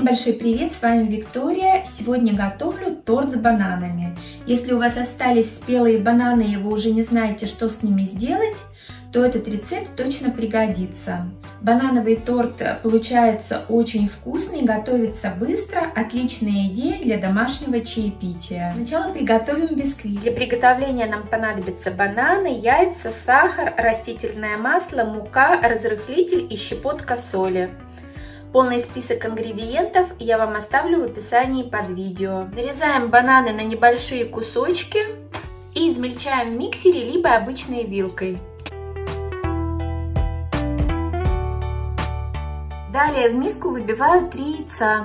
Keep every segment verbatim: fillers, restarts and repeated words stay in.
большой привет, с вами Виктория. Сегодня готовлю торт с бананами. Если у вас остались спелые бананы и вы уже не знаете, что с ними сделать, то этот рецепт точно пригодится. Банановый торт получается очень вкусный, готовится быстро, отличная идея для домашнего чаепития. Сначала приготовим бисквит. Для приготовления нам понадобятся бананы, яйца, сахар, растительное масло, мука, разрыхлитель и щепотка соли. Полный список ингредиентов я вам оставлю в описании под видео. Нарезаем бананы на небольшие кусочки и измельчаем в миксере либо обычной вилкой. Далее в миску выбиваю три яйца.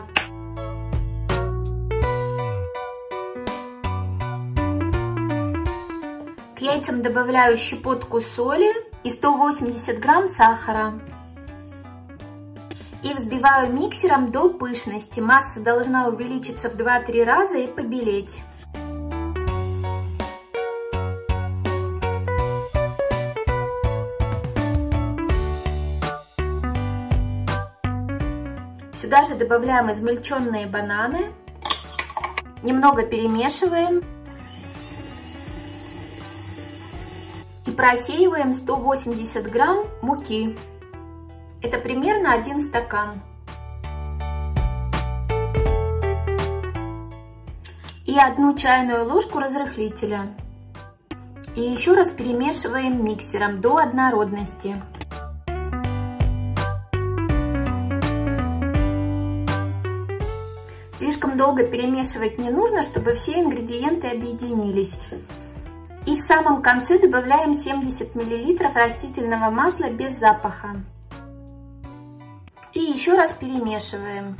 К яйцам добавляю щепотку соли и сто восемьдесят грамм сахара. И взбиваю миксером до пышности. Масса должна увеличиться в два-три раза и побелеть. Сюда же добавляем измельченные бананы. Немного перемешиваем. И просеиваем сто восемьдесят грамм муки. Это примерно один стакан. И одну чайную ложку разрыхлителя. И еще раз перемешиваем миксером до однородности. Слишком долго перемешивать не нужно, чтобы все ингредиенты объединились. И в самом конце добавляем семьдесят миллилитров растительного масла без запаха. И еще раз перемешиваем.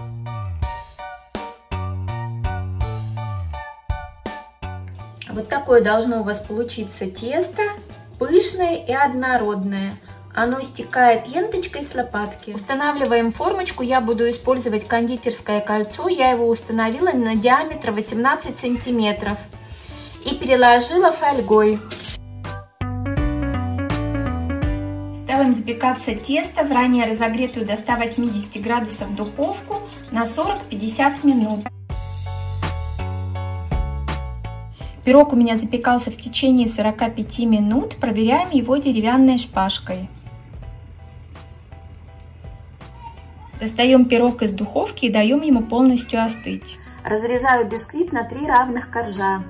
Вот такое должно у вас получиться тесто, пышное и однородное. Оно стекает ленточкой с лопатки. Устанавливаем формочку. Я буду использовать кондитерское кольцо. Я его установила на диаметр восемнадцать сантиметров и переложила фольгой. Ставим запекаться тесто в ранее разогретую до ста восьмидесяти градусов духовку на сорок-пятьдесят минут. Пирог у меня запекался в течение сорока пяти минут. Проверяем его деревянной шпажкой. Достаем пирог из духовки и даем ему полностью остыть. Разрезаю бисквит на три равных коржа.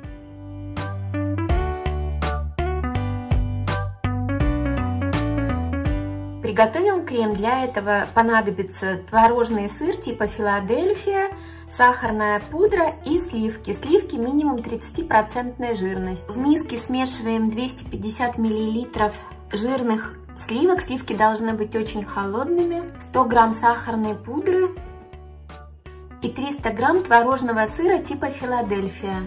Приготовим крем. Для этого понадобится творожный сыр типа Филадельфия, сахарная пудра и сливки. Сливки минимум тридцать процентов жирности. В миске смешиваем двести пятьдесят миллилитров жирных сливок. Сливки должны быть очень холодными. сто грамм сахарной пудры и триста грамм творожного сыра типа Филадельфия.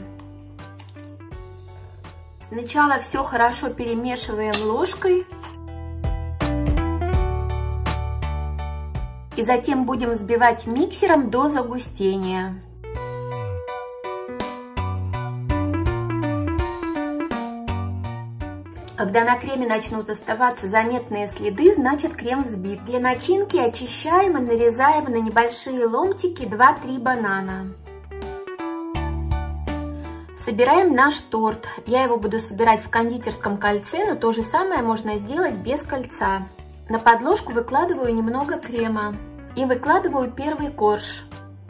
Сначала все хорошо перемешиваем ложкой. И затем будем взбивать миксером до загустения. Когда на креме начнут оставаться заметные следы, значит крем взбит. Для начинки очищаем и нарезаем на небольшие ломтики два-три банана. Собираем наш торт. Я его буду собирать в кондитерском кольце, но то же самое можно сделать без кольца. На подложку выкладываю немного крема и выкладываю первый корж.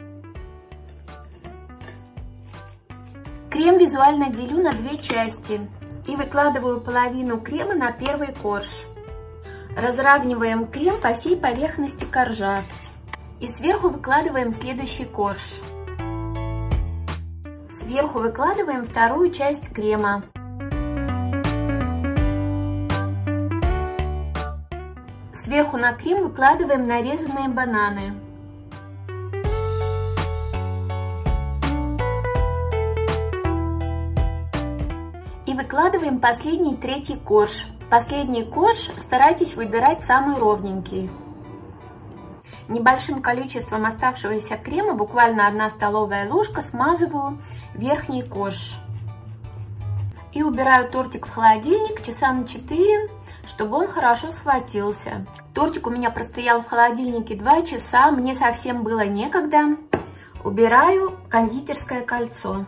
Крем визуально делю на две части и выкладываю половину крема на первый корж. Разравниваем крем по всей поверхности коржа и сверху выкладываем следующий корж. Сверху выкладываем вторую часть крема. Сверху на крем выкладываем нарезанные бананы. И выкладываем последний третий корж. Последний корж старайтесь выбирать самый ровненький. Небольшим количеством оставшегося крема, буквально одна столовая ложка, смазываю верхний корж. И убираю тортик в холодильник часа на четыре, чтобы он хорошо схватился. Тортик у меня простоял в холодильнике два часа, мне совсем было некогда. Убираю кондитерское кольцо.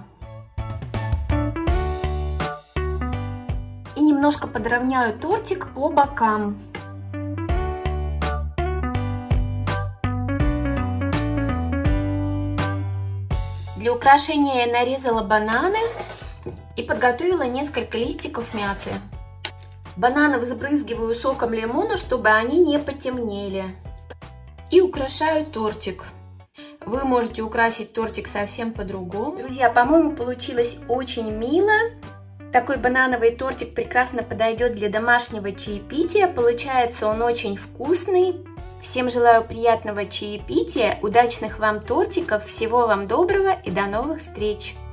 И немножко подровняю тортик по бокам. Для украшения я нарезала бананы и подготовила несколько листиков мяты. Бананы взбрызгиваю соком лимона, чтобы они не потемнели. И украшаю тортик. Вы можете украсить тортик совсем по-другому. Друзья, по-моему, получилось очень мило. Такой банановый тортик прекрасно подойдет для домашнего чаепития. Получается он очень вкусный. Всем желаю приятного чаепития, удачных вам тортиков, всего вам доброго и до новых встреч!